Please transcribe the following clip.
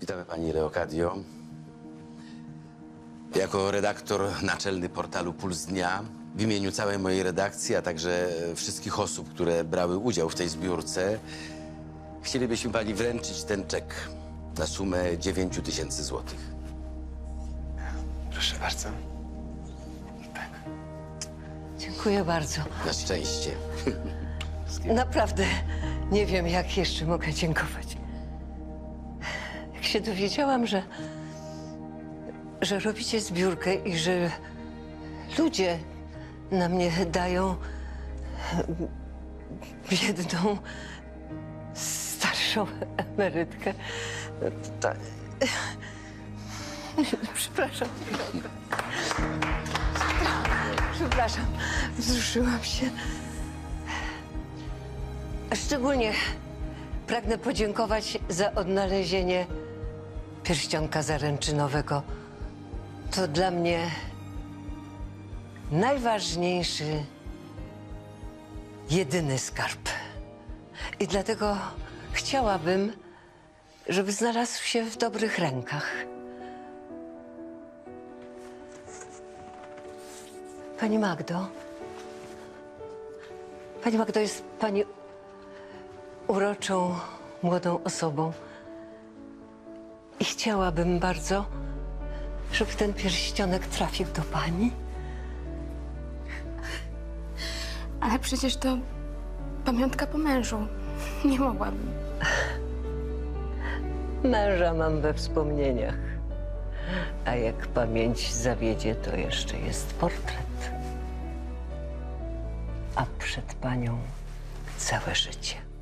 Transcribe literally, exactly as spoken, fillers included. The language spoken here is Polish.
Witamy pani Leocadio. Jako redaktor naczelny portalu Puls Dnia w imieniu całej mojej redakcji, a także wszystkich osób, które brały udział w tej zbiórce, chcielibyśmy pani wręczyć ten czek na sumę dziewięć tysięcy złotych. Proszę bardzo. Dziękuję bardzo. Na szczęście. Naprawdę nie wiem, jak jeszcze mogę dziękować. Jak się dowiedziałam, że, że robicie zbiórkę i że ludzie na mnie dają biedną, starszą emerytkę, to... Przepraszam. Przepraszam, wzruszyłam się. Szczególnie pragnę podziękować za odnalezienie pierścionka zaręczynowego. To dla mnie najważniejszy, jedyny skarb. I dlatego chciałabym, żeby znalazł się w dobrych rękach. Pani Magdo, Pani Magdo, jest pani uroczą, młodą osobą. I chciałabym bardzo, żeby ten pierścionek trafił do pani. Ale przecież to pamiątka po mężu. Nie mogłabym. Męża mam we wspomnieniach. A jak pamięć zawiedzie, to jeszcze jest portret. A przed panią całe życie.